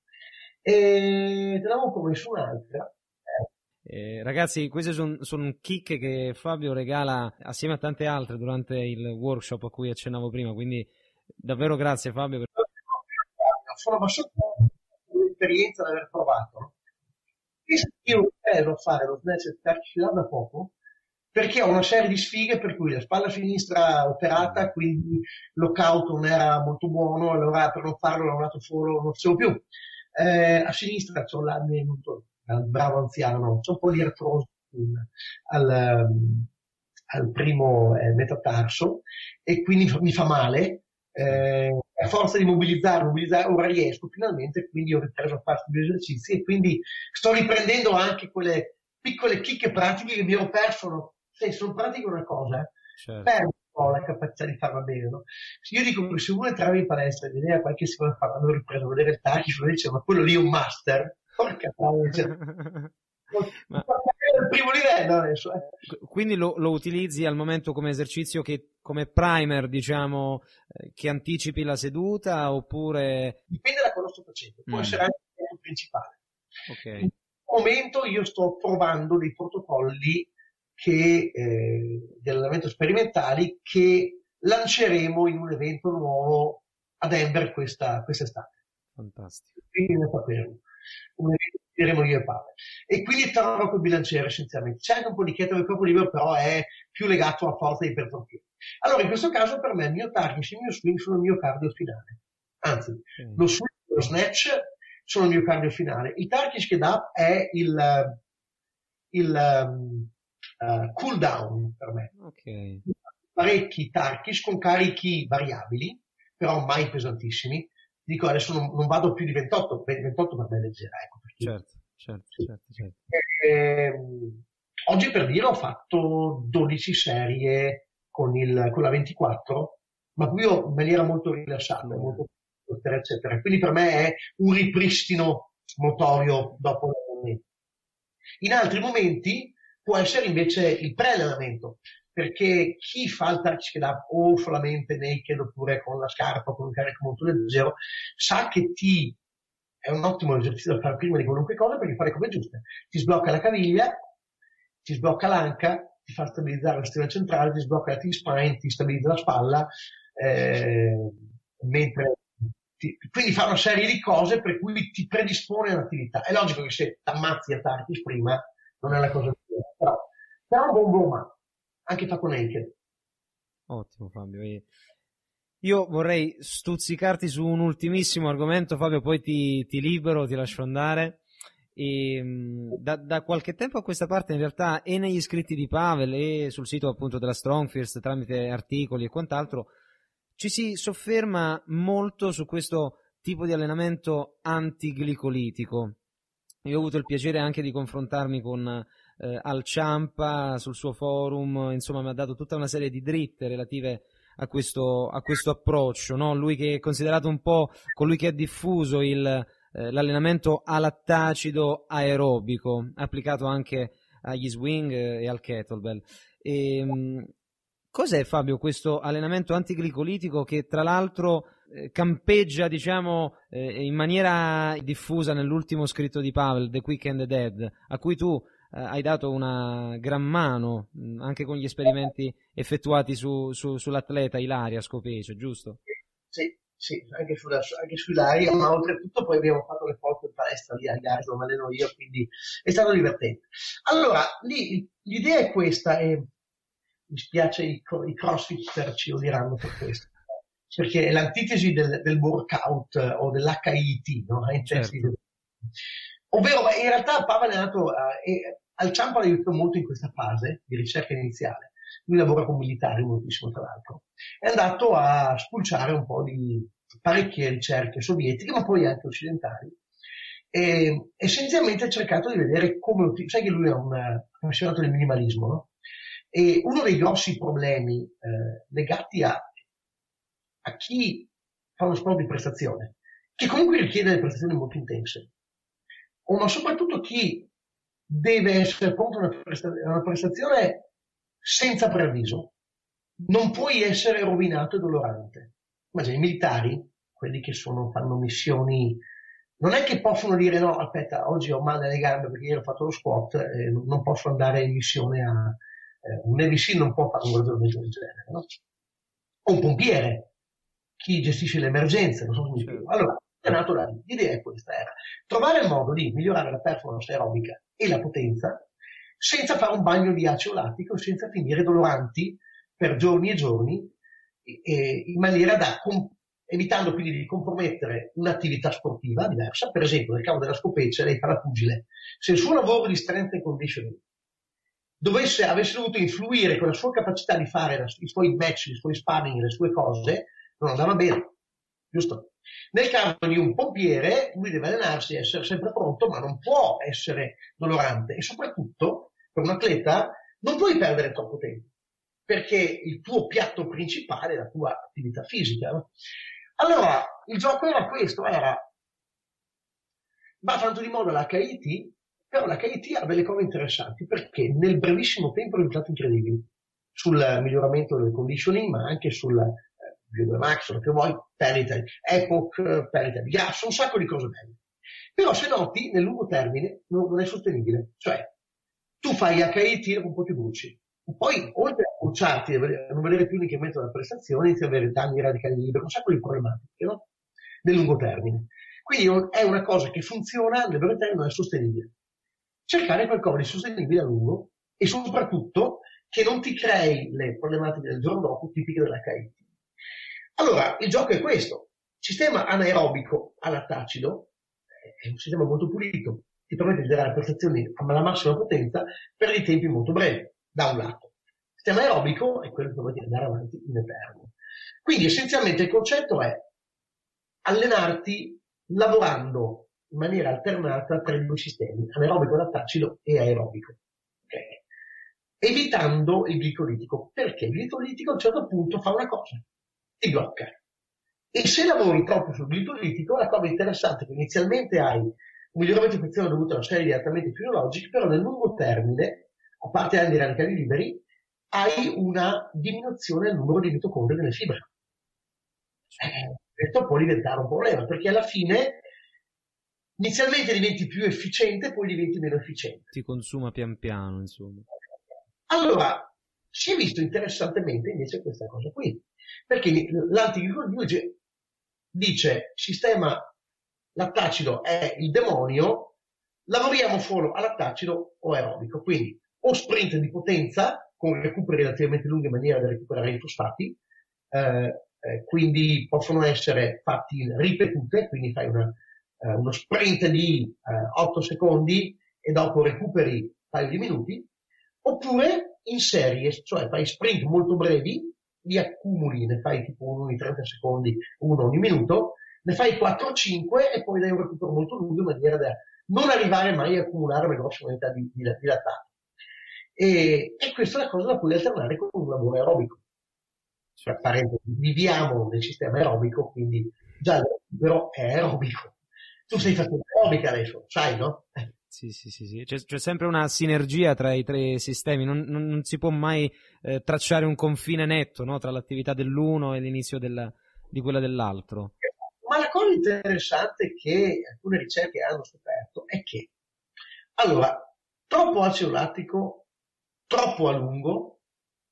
Speaker 2: E te l'avevo promesso un'altra.
Speaker 3: Eh, ragazzi, questi sono son kick che Fabio regala assieme a tante altre durante il workshop a cui accennavo prima, quindi davvero grazie Fabio. Per...
Speaker 2: Sono abbastanza l'esperienza di aver provato. Io ho preso a fare lo snatch touchdown da poco perché ho una serie di sfighe per cui la spalla sinistra operata, quindi lockout non era molto buono, allora per non farlo l'ho lavorato solo, non facevo più. Eh, a sinistra c'ho l'anni al bravo anziano, c'è un po' di artrosi al, um, al primo eh, metatarso e quindi mi fa male. Eh, a forza di mobilizzare, mobilizzare, ora riesco finalmente, quindi ho ripreso a fare due esercizi e quindi sto riprendendo anche quelle piccole chicche pratiche che mi ero perso. No? Se sono pratiche una cosa, certo. Perdo un po' la capacità di farla bene. No? Io dico che se uno entrava in palestra e vedeva qualche settimana fa, avevo ripreso a vedere il Tachi, e diceva, ma quello lì è un master. Porca troia, cioè, ma... il primo livello adesso. Eh.
Speaker 3: Quindi lo, lo utilizzi al momento come esercizio, che come primer, diciamo, eh, che anticipi la seduta, oppure...
Speaker 2: Dipende da cosa sto facendo, può mm. essere anche il principale.
Speaker 3: Okay.
Speaker 2: In questo momento io sto provando dei protocolli che, eh, di allenamento sperimentali che lanceremo in un evento nuovo a Denver questa quest'estate.
Speaker 3: Fantastico.
Speaker 2: Quindi ne sapremo. Un evento che diremo io e Paolo. E quindi torno col bilanciere essenzialmente. C'è anche un po' di kettlebell del corpo libero, però è più legato a forza di ipertrofia. Allora, in questo caso per me il mio target e il mio swing sono il mio cardio finale. Anzi, mm. lo swing e lo snatch sono il mio cardio finale. Il Turkish Get Up è il, il um, uh, cool down per me.
Speaker 3: Okay.
Speaker 2: Parecchi Turkish con carichi variabili, però mai pesantissimi. Dico adesso non, non vado più di ventotto, ventotto per me è leggera, ecco. Perché...
Speaker 3: Certo, certo,
Speaker 2: sì.
Speaker 3: certo, certo.
Speaker 2: Eh, oggi per dire ho fatto dodici serie con, il, con la ventiquattro, ma proprio in maniera molto rilassata, mm. molto eccetera, eccetera. Quindi per me è un ripristino motorio dopo l'allenamento. In altri momenti può essere invece il pre-allenamento, perché chi fa il touch get up o solamente naked oppure con la scarpa o con un carico molto leggero sa che ti è un ottimo esercizio da fare prima di qualunque cosa, perché fare come giusto, ti sblocca la caviglia, ti sblocca l'anca, ti fa stabilizzare la schiena centrale, ti sblocca la T-spine, ti stabilizza la spalla, eh, mentre ti, quindi fa una serie di cose per cui ti predispone all'attività. È logico che se ti ammazzi a Tarkis prima non è la cosa migliore, però però un buon Burma, anche fatto naked.
Speaker 3: Ottimo Fabio. Io vorrei stuzzicarti su un ultimissimo argomento, Fabio, poi ti, ti libero, ti lascio andare. E, da, da qualche tempo a questa parte, in realtà, e negli scritti di Pavel e sul sito appunto della Strongfirst, tramite articoli e quant'altro, ci si sofferma molto su questo tipo di allenamento antiglicolitico. Io ho avuto il piacere anche di confrontarmi con eh, Al Ciampa sul suo forum, insomma mi ha dato tutta una serie di dritte relative a questo, a questo approccio, no? Lui che è considerato un po' colui che ha diffuso il, eh, l'allenamento alattacido aerobico, applicato anche agli swing e al kettlebell. E, mh, cos'è, Fabio, questo allenamento antiglicolitico che tra l'altro eh, campeggia, diciamo, eh, in maniera diffusa nell'ultimo scritto di Pavel, The Quick and the Dead, a cui tu eh, hai dato una gran mano mh, anche con gli esperimenti effettuati su, su, sull'atleta Ilaria Scopece, giusto?
Speaker 2: Sì, sì, anche, sulla, anche su Ilaria, ma oltretutto poi abbiamo fatto le foto in palestra lì a Ilaria, dove alleno io, quindi è stato divertente. Allora, lì l'idea è questa, e mi spiace i, i crossfitter ci odieranno per questo, perché è l'antitesi del, del workout o dell'H I T, no?
Speaker 3: Certo.
Speaker 2: Ovvero, in realtà Pavel è nato, uh, e Al Ciampa l'ha aiutato molto in questa fase di ricerca iniziale. Lui lavora con militari moltissimo, tra l'altro. È andato a spulciare un po' di parecchie ricerche sovietiche, ma poi anche occidentali. E essenzialmente ha cercato di vedere come, sai che lui è un appassionato del minimalismo, no? E uno dei grossi problemi eh, legati a, a chi fa uno sport di prestazione, che comunque richiede delle prestazioni molto intense, o ma soprattutto chi deve essere pronto a una, presta- una prestazione senza preavviso, non puoi essere rovinato e dolorante. Immagini, i militari, quelli che sono, fanno missioni, non è che possono dire no, aspetta, oggi ho male alle gambe perché ieri ho fatto lo squat, eh, non posso andare in missione a... Eh, un Navy SEAL non può fare un ragionamento del genere, no? O un pompiere, chi gestisce le emergenze, non so come spiego. Allora, è nato là. L'idea è questa, era trovare il modo di migliorare la performance aerobica e la potenza senza fare un bagno di acido lattico, senza finire doloranti per giorni e giorni, e, e in maniera da, com- evitando quindi di compromettere un'attività sportiva diversa. Per esempio, nel caso della Scopece, lei fa la pugile. Se il suo lavoro di strength and conditioning dovesse, avesse dovuto influire con la sua capacità di fare la, i suoi match, i suoi sparring, le sue cose, non andava bene, giusto? Nel caso di un pompiere, lui deve allenarsi, essere sempre pronto, ma non può essere dolorante, e soprattutto per un atleta non puoi perdere troppo tempo, perché il tuo piatto principale è la tua attività fisica, no? Allora, il gioco era questo, era va tanto di moda l'H I T, però l'H I T ha delle cose interessanti, perché nel brevissimo tempo risultati incredibili sul miglioramento del conditioning, ma anche sul V due Max, quello che vuoi, perdita di Epoch, perdita di grasso, un sacco di cose belle. Però se noti, nel lungo termine non, non è sostenibile. Cioè, tu fai H I T e dopo un po' ti bruci. Poi, oltre a bruciarti, a non vedere più l'incremento della prestazione, inizi ad avere danni radicali liberi, un sacco di problematiche, no? Nel lungo termine. Quindi è una cosa che funziona, nel breve termine non è sostenibile. Cercare qualcosa di sostenibile a lungo e soprattutto che non ti crei le problematiche del giorno dopo tipiche dell'H I T. Allora, il gioco è questo. Sistema anaerobico alattacido è un sistema molto pulito, ti permette di dare prestazioni alla massima potenza per dei tempi molto brevi, da un lato. Il sistema aerobico è quello che permette di andare avanti in eterno. Quindi essenzialmente il concetto è allenarti lavorando in maniera alternata tra i due sistemi, anaerobico alattacido e aerobico. Okay. Evitando il glicolitico. Perché il glicolitico a un certo punto fa una cosa, ti blocca. E se lavori troppo sul glicolitico, la cosa interessante è che inizialmente hai un miglioramento di funzione dovuto a una serie di adattamenti fisiologici, però nel lungo termine, a parte anche i radicali liberi, hai una diminuzione del numero di mitocondri nelle fibre. Eh, questo può diventare un problema, perché alla fine inizialmente diventi più efficiente, poi diventi meno efficiente.
Speaker 3: Ti consuma pian piano, insomma.
Speaker 2: Allora, si è visto interessantemente invece questa cosa qui, perché l'antiglicolitico dice sistema lattacido è il demonio, lavoriamo solo a lattacido o aerobico, quindi o sprint di potenza con recuperi relativamente lunghi in maniera da recuperare i fosfati, eh, eh, quindi possono essere fatti ripetute, quindi fai una, eh, uno sprint di eh, otto secondi e dopo recuperi un paio di minuti, oppure in serie, cioè fai sprint molto brevi, li accumuli, ne fai tipo uno ogni trenta secondi, uno ogni minuto, ne fai quattro o cinque e poi dai un recupero molto lungo in maniera da non arrivare mai a accumulare una grossa quantità di, di, di lattato. E, e questa è una cosa da puoi alternare con un lavoro aerobico. Cioè, viviamo nel sistema aerobico, quindi già il recupero è aerobico. Tu sei fatto aerobica adesso, sai, no?
Speaker 3: Sì, sì, sì, sì. C'è, c'è sempre una sinergia tra i tre sistemi, non, non, non si può mai eh, tracciare un confine netto, no? Tra l'attività dell'uno e l'inizio della, di quella dell'altro.
Speaker 2: Ma la cosa interessante che alcune ricerche hanno scoperto è che, allora, troppo acido lattico, troppo a lungo,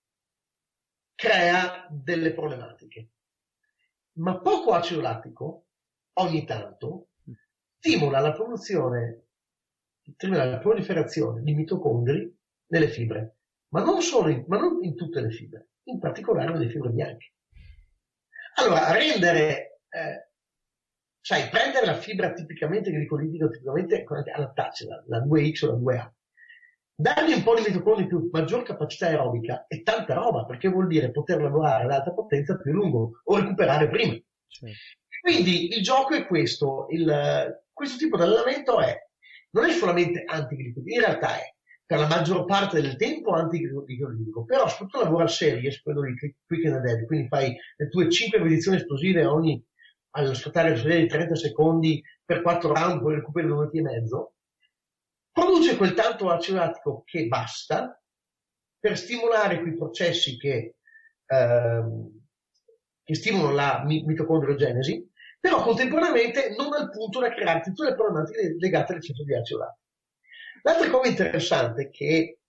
Speaker 2: crea delle problematiche. Ma poco acido lattico, ogni tanto, stimola la produzione, stimola la proliferazione di mitocondri nelle fibre, ma non solo in, ma non in tutte le fibre, in particolare nelle fibre bianche. Allora, rendere, eh, sai, prendere la fibra tipicamente glicolitica, tipicamente lattacea, la due X o la due A, dargli un po' di mitocondri più maggior capacità aerobica è tanta roba, perché vuol dire poter lavorare ad alta potenza più a lungo o recuperare prima. Sì. Quindi il gioco è questo, il, questo tipo di allenamento è, non è solamente antiglicolitico, in realtà è per la maggior parte del tempo antiglicolitico, però soprattutto lavora a serie, quello di quick and dead, quindi fai le tue cinque ripetizioni esplosive ogni, allo scattare di trenta secondi per quattro round, poi recuperi due minuti e mezzo, produce quel tanto acido lattico che basta per stimolare quei processi che, ehm, che stimolano la mitocondriogenesi, però contemporaneamente non al punto da crearti tutte le problematiche legate all'eccesso di acido lattico. L'altra cosa interessante che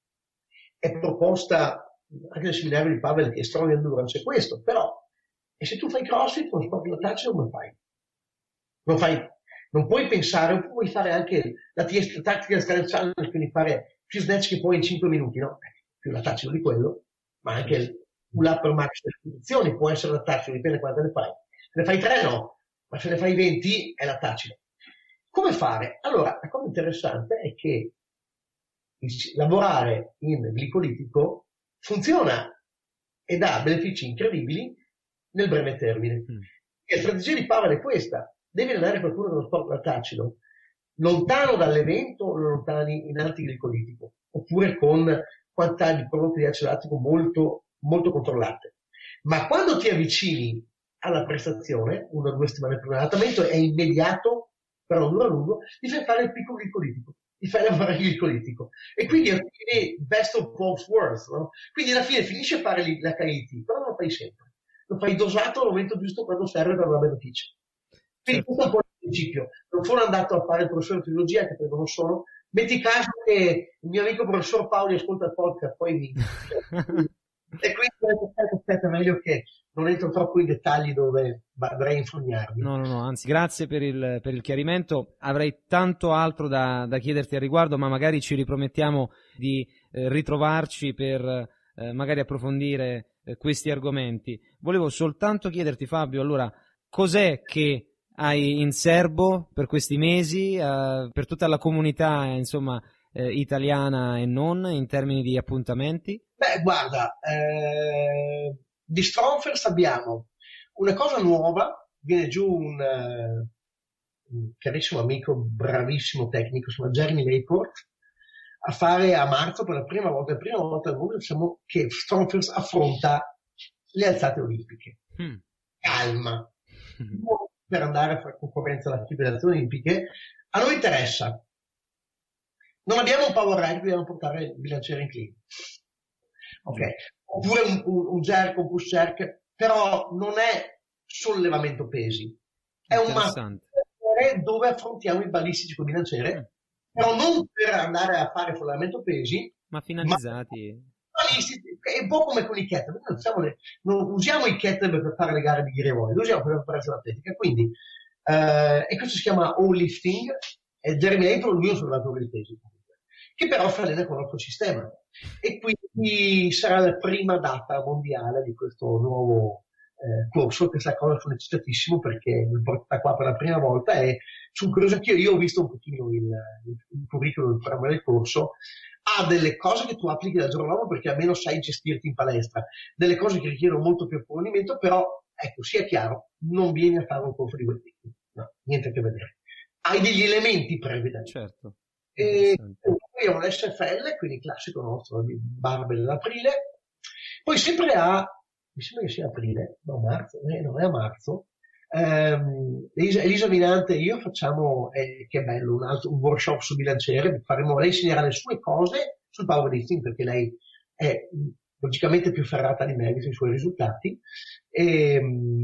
Speaker 2: è proposta anche nel seminario di Pavel, che è Strong Endurance, è questo, però, e se tu fai CrossFit con sport lattaceo, come fai? Non fai, non puoi pensare, o puoi fare anche la tattica scale challenge, quindi fare più snatch che puoi in cinque minuti, no? Più lattaceo di quello, ma anche il pull-up per max delle posizioni può essere lattaceo, dipende quante ne fai. Se ne fai tre no, ma se ne fai venti è lattaceo. Come fare? Allora, la cosa interessante è che lavorare in glicolitico funziona e dà benefici incredibili nel breve termine. Mm. E la strategia di Pavel è questa: devi allenare qualcuno dello sport lattacido lontano dall'evento o lontani in antiglicolitico, oppure con quantità di prodotti di acido lattico molto, molto controllate. Ma quando ti avvicini alla prestazione, una o due settimane prima dell'allenamento, è immediato, però non dura a lungo, ti fai fare il picco glicolitico, ti fai lavorare il glicolitico. E quindi è best of both worlds, no? Quindi alla fine finisci a fare l'H I T, però non lo fai sempre. Lo fai dosato al momento giusto quando serve per avere beneficio. Quindi questo è un po' il principio. Non sono andato a fare il professore di teologia, che credo non sono. Metti caso che il mio amico professor Paoli ascolta il podcast, poi mi... E quindi aspetta, meglio che non entro troppo in dettagli dove dovrei infognarmi.
Speaker 3: No, no, no, anzi, grazie per il, per il chiarimento. Avrei tanto altro da, da chiederti al riguardo, ma magari ci ripromettiamo di eh, ritrovarci per eh, magari approfondire eh, questi argomenti. Volevo soltanto chiederti, Fabio, allora, cos'è che hai in serbo per questi mesi, eh, per tutta la comunità, insomma, eh, italiana e non, in termini di appuntamenti?
Speaker 2: Beh, guarda, eh, di Strongfirst abbiamo una cosa nuova, viene giù un, uh, un carissimo amico, bravissimo tecnico, si chiama Jeremy Mayport, a fare a marzo per la prima volta, la prima volta al mondo, diciamo, che Strongfirst affronta le alzate olimpiche. Hmm. Calma. Hmm. Per andare a fare concorrenza alle federazioni olimpiche, a noi interessa. Non abbiamo un power rank, dobbiamo portare il bilanciere in clean. Ok, oppure un, un, un jerk, un push jerk, però non è sollevamento pesi, è un massimo dove affrontiamo i balistici con bilanciere, mm. però non per andare a fare sollevamento pesi,
Speaker 3: ma finalizzati,
Speaker 2: ma è un po' come con i kettlebell, non, usiamo le, non usiamo i kettlebell per fare le gare di ghirevoli, lo usiamo per la preparazione atletica, quindi eh, e questo si chiama all lifting, e Jeremy April lui è un sollevatore di pesi, che però fa allena con il nostro sistema, e quindi sarà la prima data mondiale di questo nuovo eh, corso. Questa cosa sono eccitatissimo perché mi porta qua per la prima volta e sono curioso anch'io. Io ho visto un pochino il, il, il curriculum, il programma del corso, ha delle cose che tu applichi da giorno dopo perché almeno sai gestirti in palestra, delle cose che richiedono molto più approfondimento, però ecco, sia chiaro, non vieni a fare un corso di quel tipo, no, niente a che vedere, hai degli elementi previ.
Speaker 3: Certo.
Speaker 2: E poi ho l'S F L, quindi il classico nostro di barbell aprile, poi sempre a, mi sembra che sia aprile, no marzo, eh, non è a marzo, ehm, Elisa, Elisa Vinante e io facciamo, eh, che bello, un, altro, un workshop su bilanciere, faremo, lei insegnerà le sue cose sul powerlifting perché lei è logicamente più ferrata di me sui suoi risultati, e,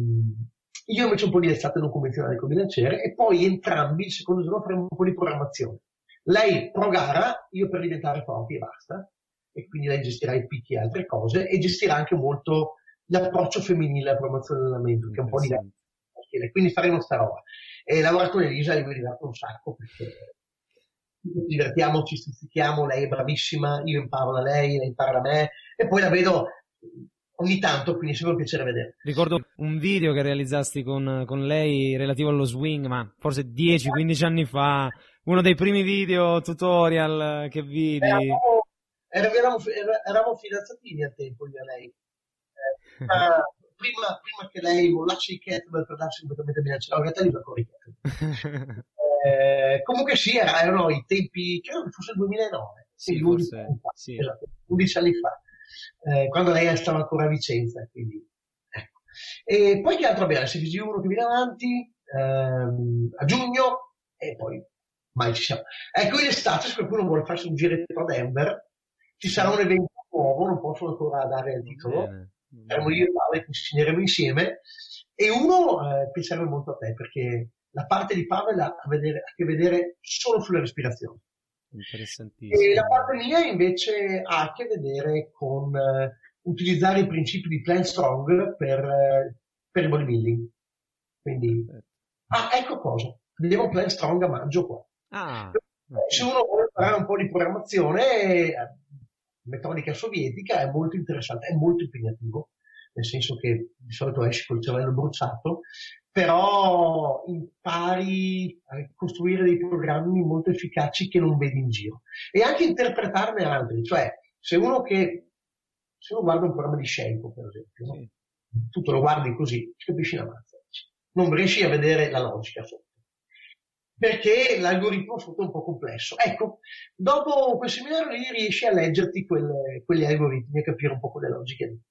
Speaker 2: io invece un po' di estate non convenzionale con bilanciere, e poi entrambi il secondo giorno faremo un po' di programmazione. Lei pro gara, io per diventare forti e basta, e quindi lei gestirà i picchi e altre cose, e gestirà anche molto l'approccio femminile alla promozione dell'allenamento, che è un po' diverso. Quindi faremo sta roba. E lavorare con Elisa io mi diverto un sacco, perché divertiamo, ci stuzzichiamo, lei è bravissima, io imparo da lei, lei impara da me, e poi la vedo ogni tanto, quindi è sempre un piacere vedere.
Speaker 3: Ricordo un video che realizzasti con, con lei relativo allo swing, ma forse dieci quindici anni fa, uno dei primi video tutorial che vidi.
Speaker 2: Eravamo, eravamo, eravamo fidanzatini a tempo io e lei. Eh, ma prima, prima che lei mollasse i kettlebell per darsi completamente bilanciato, in realtà io giocavo i kettlebell. eh, comunque sì, erano i tempi, credo che fosse il duemilanove.
Speaker 3: Sì, forse, anni fa, sì.
Speaker 2: Esatto, undici anni fa. Eh, quando lei stava ancora a Vicenza, quindi ecco. E poi che altro abbiamo? S V G uno che viene avanti ehm, a giugno, e poi mai ci siamo. Ecco, in estate, se qualcuno vuole farsi un giretto a Denver, ci sarà un evento nuovo, non posso ancora dare il titolo, saremo io e Paolo che insegneremo insieme, e uno eh, piacerebbe molto a te, perché la parte di Pavel ha a, vedere, a che vedere solo sulle respirazioni.
Speaker 3: Interessantissimo.
Speaker 2: E la parte mia invece ha a che vedere con uh, utilizzare i principi di Plant Strong per, uh, per il bodybuilding. Quindi, ah, ecco cosa, andiamo Plant Strong a maggio qua.
Speaker 3: Ah,
Speaker 2: se uno vuole fare un po' di programmazione, eh, metodica sovietica, è molto interessante, è molto impegnativo, nel senso che di solito esci col cervello bruciato, però impari a costruire dei programmi molto efficaci che non vedi in giro, e anche interpretarne altri. Cioè, se uno che se uno guarda un programma di Shenko, per esempio, no? Sì. Tu lo guardi così, capisci la mazza, non riesci a vedere la logica sotto, perché l'algoritmo sotto è un po' complesso. Ecco, dopo quel seminario lì riesci a leggerti quelle, quegli algoritmi e capire un po' quelle logiche lì.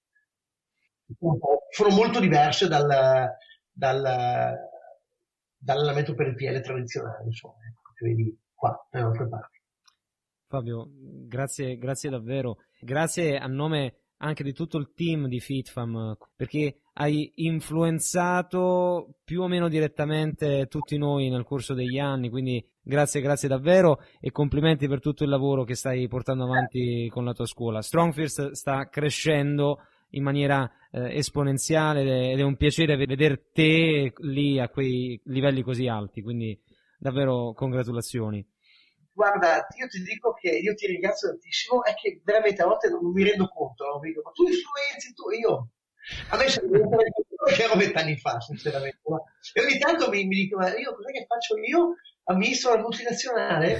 Speaker 2: Sono molto diverse dal Dal, dall'allenamento per il P L tradizionale, insomma, che vedi qua dalle nostre parti.
Speaker 3: Fabio, grazie, grazie davvero, grazie a nome anche di tutto il team di FitFam, perché hai influenzato più o meno direttamente tutti noi nel corso degli anni, quindi grazie, grazie davvero, e complimenti per tutto il lavoro che stai portando avanti con la tua scuola. StrongFirst sta crescendo in maniera eh, esponenziale, ed è un piacere vedere te lì a quei livelli così alti, quindi davvero congratulazioni.
Speaker 2: Guarda, io ti dico che io ti ringrazio tantissimo, è che veramente a volte non mi rendo conto, no? Dico, ma tu influenzi, tu, io a me sembra che ero vent'anni fa, sinceramente, no? E ogni tanto mi, mi dico, ma io cos'è che faccio io? Amministro la multinazionale?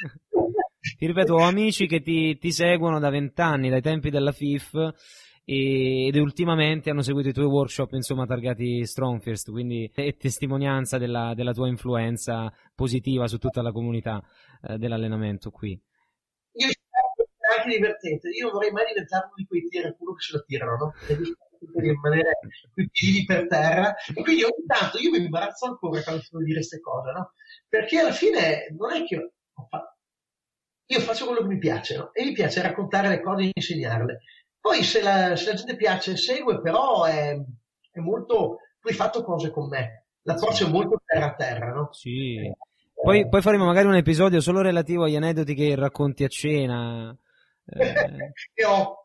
Speaker 3: Ti ripeto, ho amici che ti, ti seguono da vent'anni, dai tempi della F I F, ed ultimamente hanno seguito i tuoi workshop, insomma, targati StrongFirst, quindi è testimonianza della, della tua influenza positiva su tutta la comunità eh, dell'allenamento qui.
Speaker 2: Io spero che sia anche divertente, io non vorrei mai diventare uno di quei tiraculo che se lo tirano, no? Di rimanere coi piedi per terra, e quindi ogni tanto io mi imbarazzo ancora quando devo dire queste cose, no? Perché alla fine non è che ho fatto... io faccio quello che mi piace, no? E mi piace raccontare le cose e insegnarle. Poi se la, se la gente piace segue, però è, è molto, tu hai fatto cose con me, l'approccio è molto terra a terra, no?
Speaker 3: Sì. Eh, Poi, poi faremo magari un episodio solo relativo agli aneddoti che racconti a cena, Eh...
Speaker 2: e ho.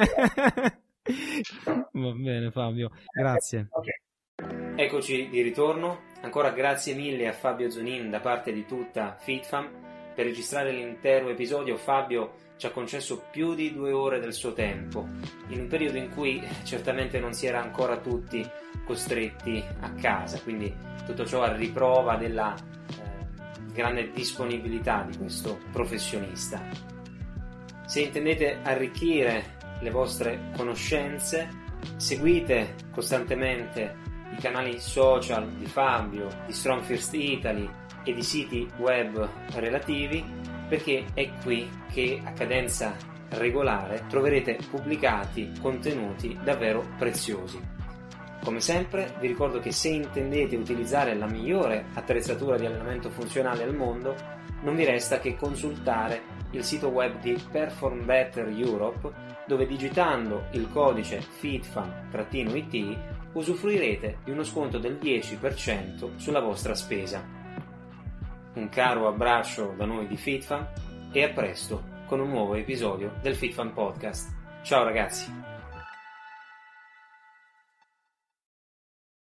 Speaker 3: Va bene Fabio, grazie.
Speaker 2: Okay.
Speaker 1: Eccoci di ritorno. Ancora grazie mille a Fabio Zonin da parte di tutta FitFam. Per registrare l'intero episodio Fabio ci ha concesso più di due ore del suo tempo, in un periodo in cui certamente non si era ancora tutti costretti a casa, quindi tutto ciò a riprova della eh, grande disponibilità di questo professionista. Se intendete arricchire le vostre conoscenze, seguite costantemente i canali social di Fabio, di Strong First Italy e di siti web relativi, perché è qui che a cadenza regolare troverete pubblicati contenuti davvero preziosi. Come sempre vi ricordo che se intendete utilizzare la migliore attrezzatura di allenamento funzionale al mondo, non vi resta che consultare il sito web di Perform Better Europe, dove digitando il codice FitFam-it usufruirete di uno sconto del dieci per cento sulla vostra spesa. Un caro abbraccio da noi di FitFam e a presto con un nuovo episodio del FitFam Podcast. Ciao ragazzi!